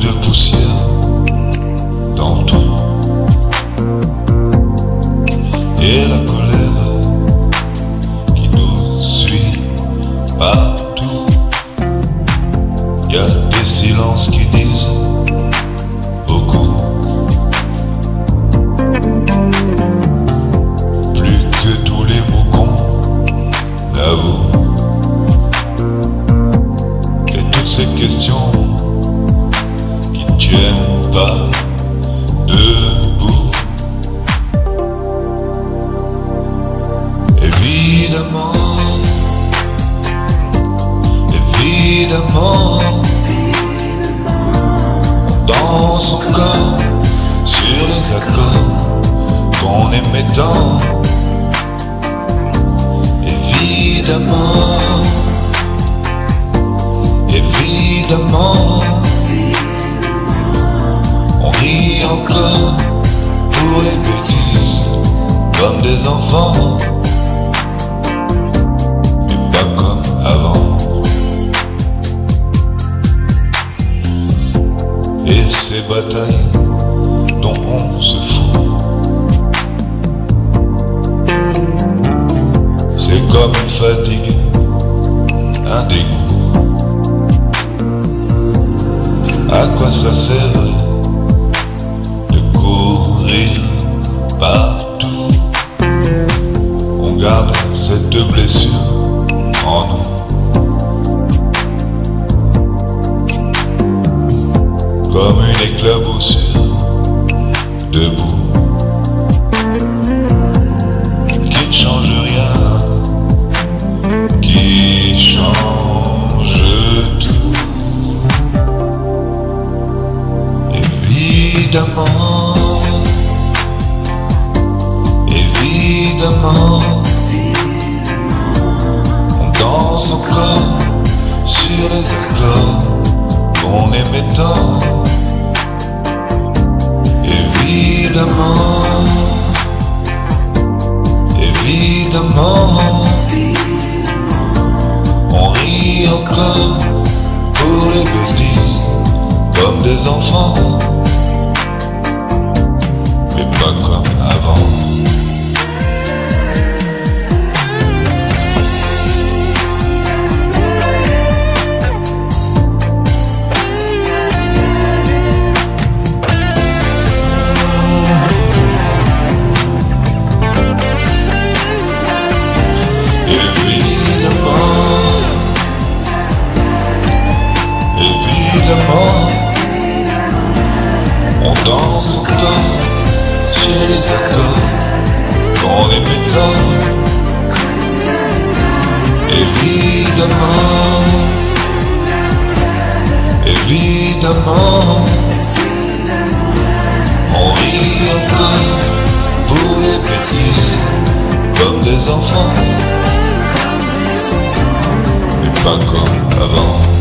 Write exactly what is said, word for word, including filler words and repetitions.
de poussière dans tout, et la colère qui nous suit partout. Y a des silences qui disent beaucoup, plus que tous les mots qu'on avoue. Et toutes ces questions qui ne tiennent pas debout. Évidemment, évidemment, on danse encore sur les accords qu'on aimait tant. Évidemment, évidemment, on rit encore pour les bêtises comme des enfants, mais pas comme avant. Et ces batailles dont on se fout, c'est comme une fatigue, un dégoût. À quoi ça sert de courir partout? On garde cette blessure en nous, comme une éclaboussure debout, qui ne change rien, qui change tout. Évidemment, évidemment, on danse encore sur les accords qu'on aimait tant. Évidemment, évidemment, on rit encore pour les bêtises comme des enfants, mais pas comme avant. Évidemment, on danse encore sur les accords qu'on aimait tant. Évidemment, évidemment, on rit encore pour les bêtises comme des enfants, mais pas comme avant.